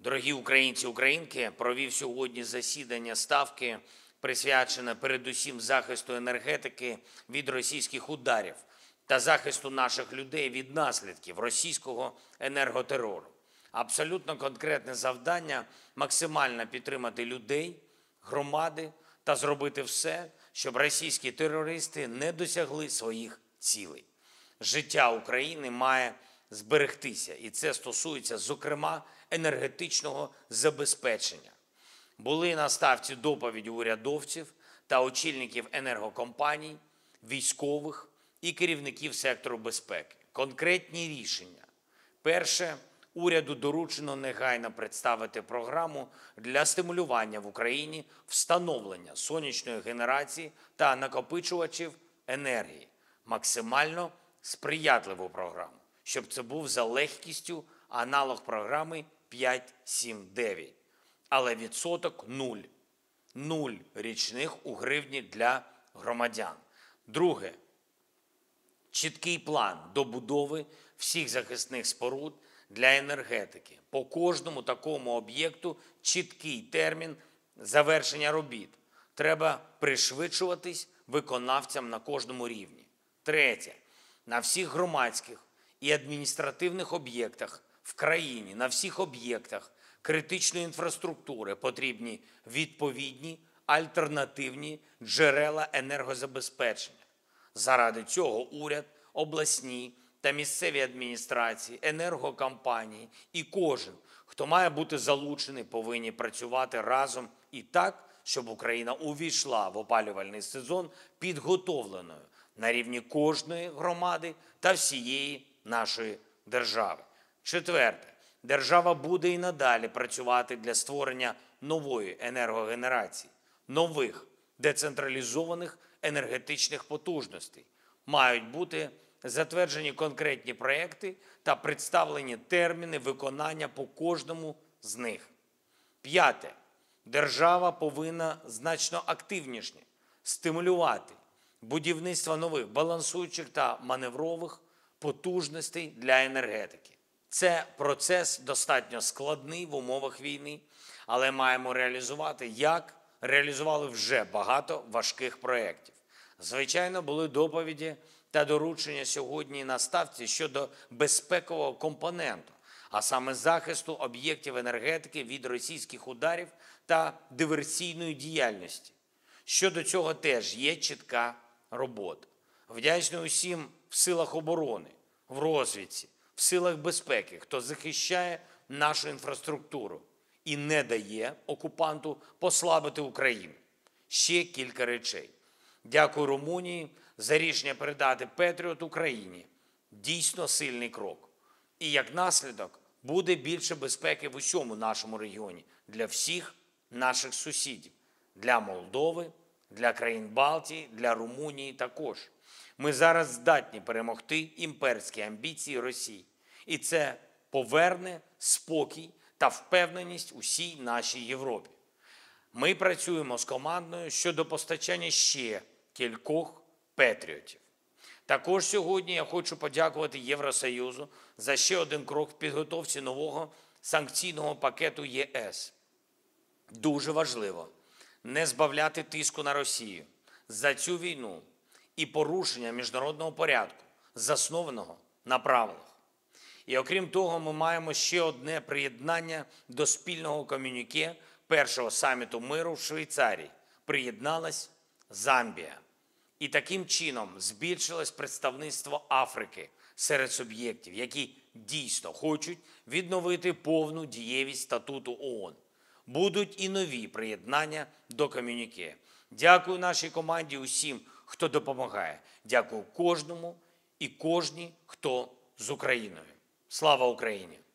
Дорогі українці і українки, провів сьогодні засідання Ставки, присвячене передусім захисту енергетики від російських ударів та захисту наших людей від наслідків російського енерготерору. Абсолютно конкретне завдання – максимально підтримати людей, громади та зробити все, щоб російські терористи не досягли своїх цілей. Життя України має зберегтися, і це стосується, зокрема, енергетичного забезпечення. Були на Ставці доповіді урядовців та очільників енергокомпаній, військових і керівників сектору безпеки. Конкретні рішення. Перше, уряду доручено негайно представити програму для стимулювання в Україні встановлення сонячної генерації та накопичувачів енергії. Максимально сприятливу програму, щоб це був за легкістю аналог програми 5-7-9. Але відсоток – 0. 0 річних у гривні для громадян. Друге. Чіткий план добудови всіх захисних споруд для енергетики. По кожному такому об'єкту чіткий термін завершення робіт. Треба пришвидшуватись виконавцям на кожному рівні. Третє. На всіх громадських і адміністративних об'єктах в країні, на всіх об'єктах критичної інфраструктури потрібні відповідні альтернативні джерела енергозабезпечення. Заради цього уряд, обласні та місцеві адміністрації, енергокомпанії і кожен, хто має бути залучений, повинні працювати разом і так, щоб Україна увійшла в опалювальний сезон підготовленою на рівні кожної громади та всієї нашої держави. Четверте. Держава буде і надалі працювати для створення нової енергогенерації, нових децентралізованих енергетичних потужностей. Мають бути затверджені конкретні проекти та представлені терміни виконання по кожному з них. П'яте. Держава повинна значно активніше стимулювати будівництво нових балансуючих та маневрових потужностей для енергетики. Це процес достатньо складний в умовах війни, але маємо реалізувати, як реалізували вже багато важких проєктів. Звичайно, були доповіді та доручення сьогодні на Ставці щодо безпекового компоненту, а саме захисту об'єктів енергетики від російських ударів та диверсійної діяльності. Щодо цього теж є чітка робота. Вдячний усім в силах оборони, в розвідці, в силах безпеки, хто захищає нашу інфраструктуру і не дає окупанту послабити Україну. Ще кілька речей. Дякую Румунії за рішення передати Петріот Україні. Дійсно сильний крок. І як наслідок буде більше безпеки в усьому нашому регіоні для всіх наших сусідів. Для Молдови, для країн Балтії, для Румунії також. Ми зараз здатні перемогти імперські амбіції Росії. І це поверне спокій та впевненість усій нашій Європі. Ми працюємо з командою щодо постачання ще кількох Петріотів. Також сьогодні я хочу подякувати Євросоюзу за ще один крок в підготовці нового санкційного пакету ЄС. Дуже важливо не збавляти тиску на Росію за цю війну і порушення міжнародного порядку, заснованого на правилах. І окрім того, ми маємо ще одне приєднання до спільного комюніке першого саміту миру в Швейцарії. Приєдналась Замбія. І таким чином збільшилось представництво Африки серед суб'єктів, які дійсно хочуть відновити повну дієвість статуту ООН. Будуть і нові приєднання до комюніке. Дякую нашій команді усім, хто допомагає. Дякую кожному і кожній, хто з Україною. Слава Україні!